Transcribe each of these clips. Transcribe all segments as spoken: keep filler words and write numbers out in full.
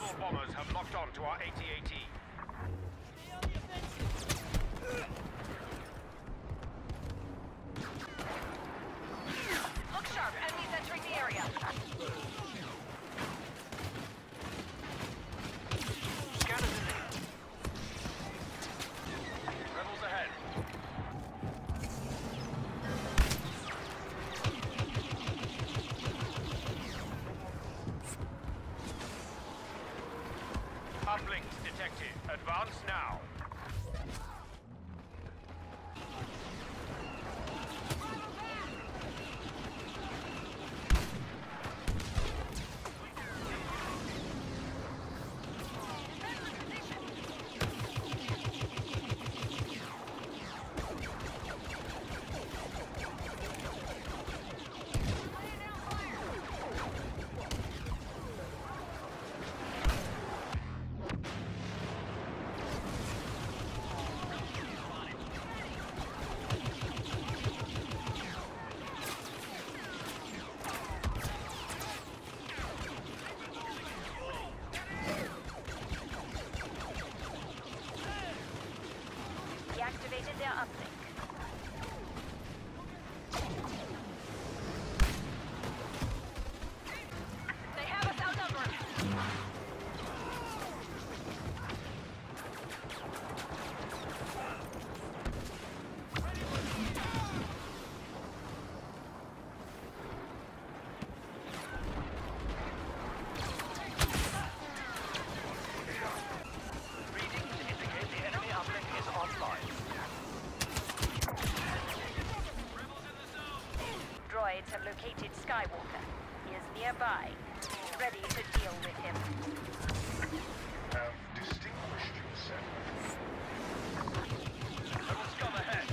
Rebel bombers have locked on to our A T A T. Look sharp, enemies entering the area. Scanners in there. Rebels ahead. Uplinks detected. Advance now. Deactivated their uplink. They have us outnumbered. Readings indicate the enemy uplink is offline. Droids have located Skywalker. He is nearby, ready to deal with him. Have distinguished yourself. Rebel scum ahead.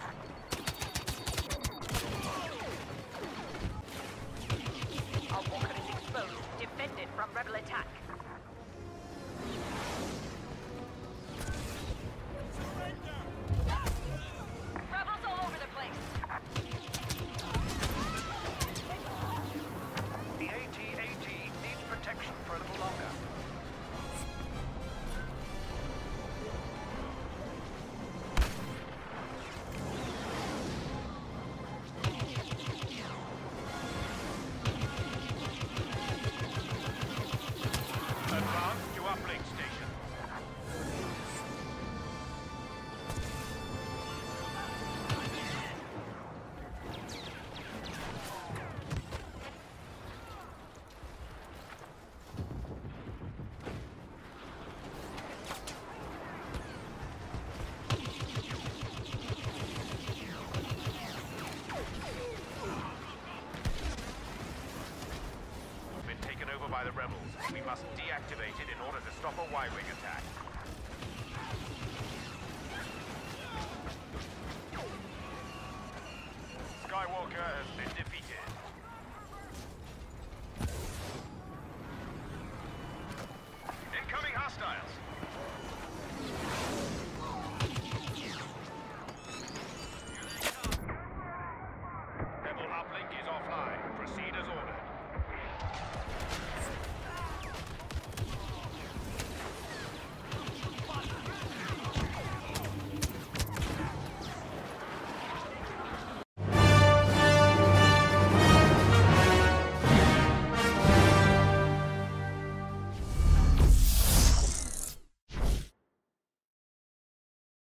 Our walker is exposed, defended from rebel attack. Rebels all over the place. The A T A T needs protection for a little longer. Advance to uplink station. Been taken over by the rebels. We must deactivate it in order to stop a Y-wing attack. Skywalker has been defeated.